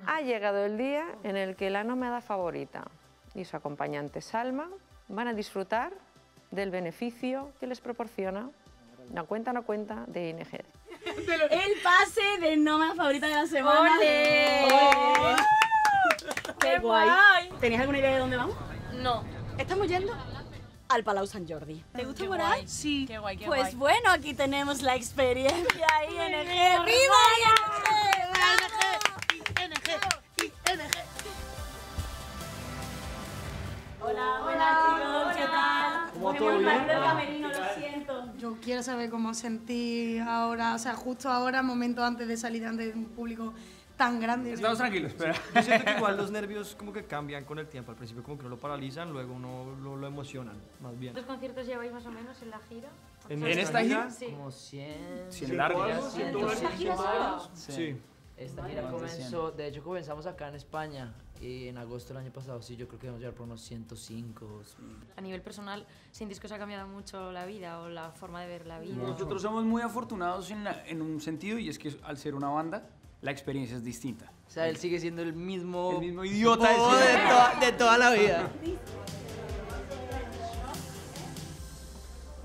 Ha llegado el día en el que la nómada favorita y su acompañante Salma van a disfrutar del beneficio que les proporciona la cuenta no cuenta de ING. El pase de nómada favorita de la semana. ¡Ole! ¡Ole! ¡Qué guay! guay! ¿Tenéis alguna idea de dónde vamos? No. Estamos yendo al Palau Sant Jordi. ¿Te gusta por ahí? Sí. Qué guay, qué Pues guay. bueno, aquí tenemos la experiencia ING. ¡Viva ING! Hola, buenas chicos, ¿qué tal? ¿Cómo Hemos todo bien? invadido el camerino, lo siento. Yo quiero saber cómo sentí ahora, o sea, justo ahora, momento antes de salir ante un público tan grande. Estamos tranquilos, espera. Yo siento que igual los nervios como que cambian con el tiempo. Al principio como que no lo paralizan, luego uno lo emocionan, más bien. ¿Cuántos conciertos lleváis más o menos en la gira? ¿En esta gira? Sí. Como 100. 100 largos. 100. Sí. Esta gira comenzó, de hecho comenzamos acá en España y en agosto del año pasado, sí, yo creo que vamos a llegar por unos 105. A nivel personal, ¿sentís que os ha cambiado mucho la vida o la forma de ver la vida? Nosotros somos muy afortunados en un sentido, y es que al ser una banda, la experiencia es distinta. O sea, él sigue siendo el mismo idiota bobo de toda la vida.